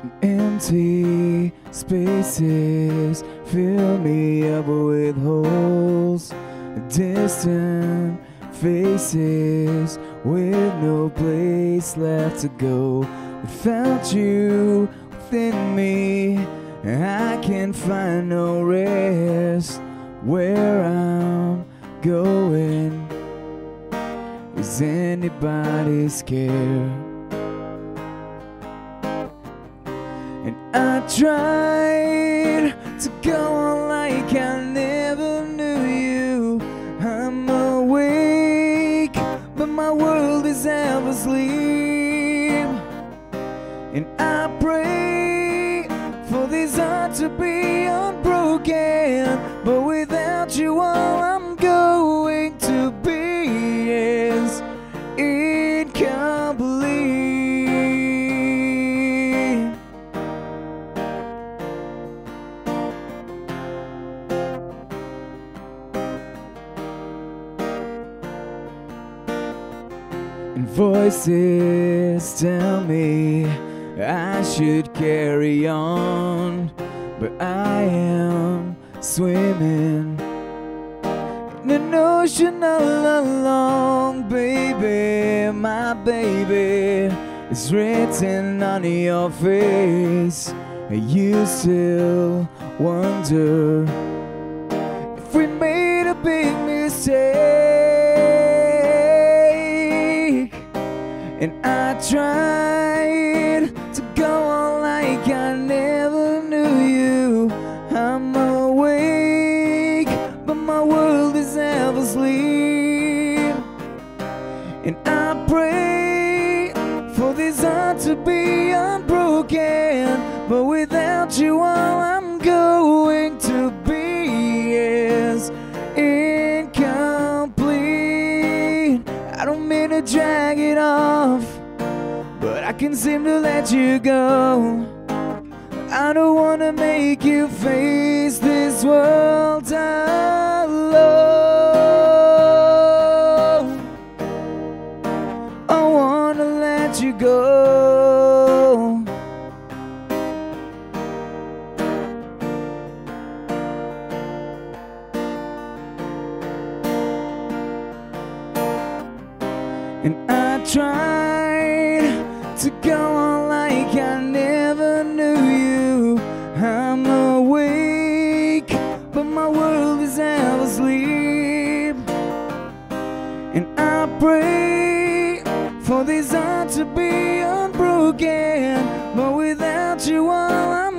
Empty spaces fill me up with holes, distant faces with no place left to go. Without you within me, I can find no rest. Where I'm going, is anybody scared? And I tried to go on like I never knew you. I'm awake, but my world is half asleep. And I pray for this heart to be unbroken, but without you all I'm going to be is incomplete. And voices tell me I should carry on, but I am swimming in an ocean all along, baby. My baby is written on your face, and you still wonder if we made a big mistake. And I tried to go on like I never knew you. I'm awake, but my world is half asleep. And I pray for this heart to be unbroken, but without you all I'm going to be is incomplete. I don't mean to drag it off, but I can't seem to let you go. I don't wanna make you face this world alone. I wanna let you go. And I tried to go on like I never knew you. I'm awake, but my world is half asleep. And I pray for this heart to be unbroken, but without you all I'm